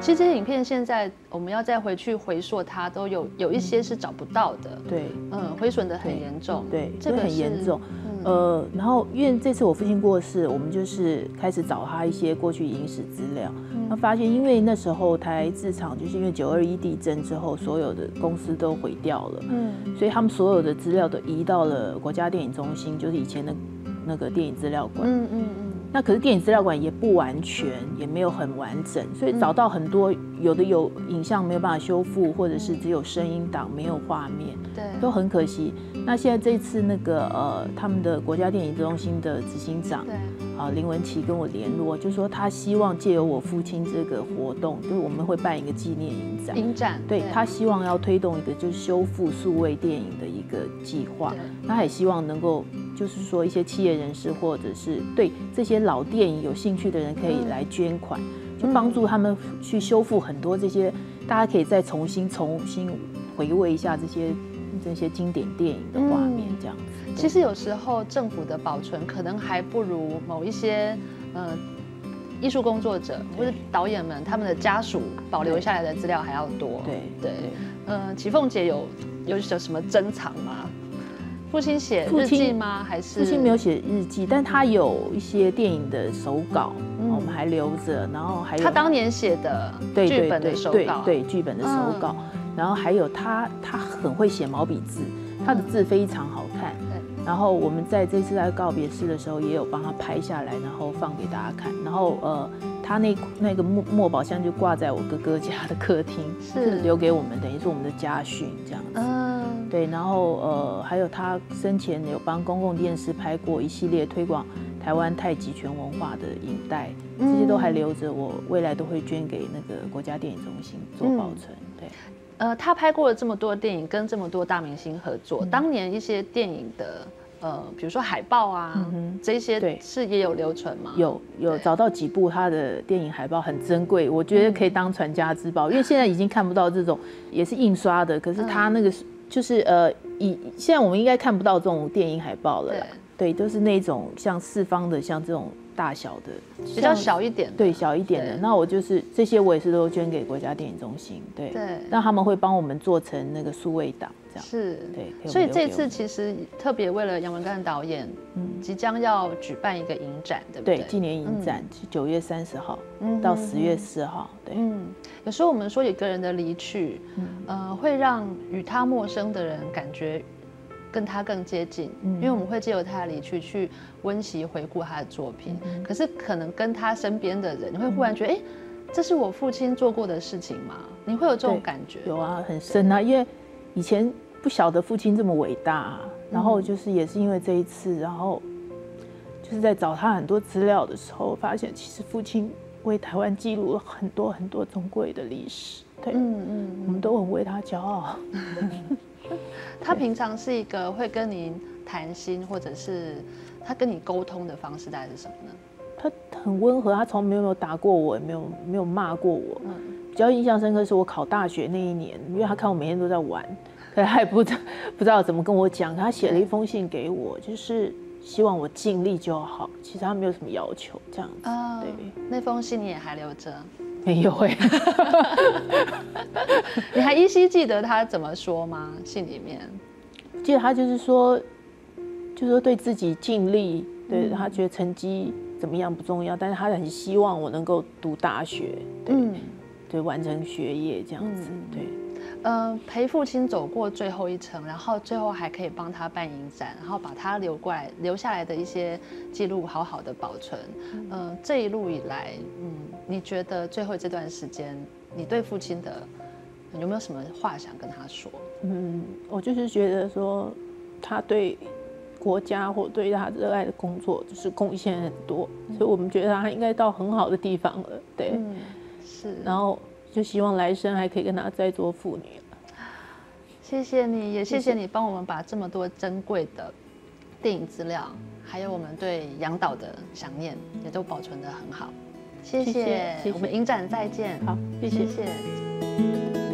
其实这些影片现在我们要再回去回溯它，都有一些是找不到的。 对， 毁损的很严重。 对，这个很严重。然后因为这次我父亲过世，我们就是开始找他一些过去影史资料，那发现因为那时候台制厂就是因为921地震之后，所有的公司都毁掉了，所以他们所有的资料都移到了国家电影中心，就是以前的那个电影资料馆。那可是电影资料馆也不完全，也没有很完整，所以找到很多有影像没有办法修复，或者是只有声音档没有画面， 对， 都很可惜。那现在这次那个他们的国家电影中心的执行长，林文琪跟我联络，就说他希望借由我父亲这个活动，就是我们会办一个纪念影展，对，他希望要推动一个就是修复数位电影的一个计划，他也希望能够就是说一些企业人士或者是对这些老电影有兴趣的人可以来捐款，就帮助他们去修复很多这些，大家可以再重新回味一下这些经典电影的画面，这样子。 其实有时候政府的保存可能还不如某一些艺术工作者或者导演们他们的家属保留下来的资料还要多。对，启凤姐有什么珍藏吗？父亲写日记吗？还是父亲没有写日记，但他有一些电影的手稿，我们还留着。然后还有他当年写的剧本的手稿， 对剧本的手稿。然后还有他很会写毛笔字，他的字非常好看。然后我们在这次在告别式的时候，也有帮他拍下来，然后放给大家看。然后他那个墨宝箱就挂在我哥哥家的客厅，是留给我们，等于是我们的家训这样子。对，然后还有他生前有帮公共电视拍过一系列推广台湾太极拳文化的影带，这些都还留着，我未来都会捐给那个国家电影中心做保存。对。 他拍过了这么多电影，跟这么多大明星合作，当年一些电影的比如说海报啊，这些是也有留存吗？有找到几部他的电影海报很珍贵，我觉得可以当传家之宝，因为现在已经看不到这种也是印刷的，可是他那个就是现在我们应该看不到这种电影海报了啦，对，都是那种像四方的，像这种大小的， 比较小一点的， 对，小一点的。那我就是这些，我也是都捐给国家电影中心，对，那他们会帮我们做成那个数位档，这样是， 对。 所以这次其实特别为了杨文干导演，即将要举办一个影展，对不对？ 对，纪念影展是9月30号到10月4号，对。 有时候我们说有个人的离去，会让与他陌生的人感觉跟他更接近，因为我们会借由他的离去去温习回顾他的作品。可是可能跟他身边的人，你会忽然觉得，这是我父亲做过的事情吗？你会有这种感觉？ 有啊，很深啊，因为以前不晓得父亲这么伟大，然后就是也是因为这一次，然后就是在找他很多资料的时候，发现其实父亲为台湾记录了很多很多珍贵的历史。对，我们都很为他骄傲。 他平常是一个会跟您谈心，或者是他跟你沟通的方式大概是什么呢？ 他很温和，他从没有打过我，也没有骂过我。比较印象深刻是我考大学那一年，因为他看我每天都在玩，可是他也不知道怎么跟我讲。他写了一封信给我，就是希望我尽力就好，其实他没有什么要求，这样子。对， 那封信你也还留着？ 没有你还依稀记得他怎么说吗？信里面， 记得他就是说对自己尽力，对他觉得成绩怎么样不重要，但是他很希望我能够读大学，对，完成学业这样子，对。 陪父亲走过最后一程，然后最后还可以帮他办影展，然后把他留下来的一些记录好好的保存。这一路以来，你觉得最后这段时间，你对父亲的有没有什么话想跟他说？ 我就是觉得说，他对国家或对他热爱的工作就是贡献很多，所以我们觉得他应该到很好的地方了，对， 是， 然后就希望来生还可以跟他再做父女。 谢谢你，也谢谢你帮我们把这么多珍贵的电影资料，还有我们对杨导的想念，也都保存得很好。谢谢，我们影展再见。 好，谢谢。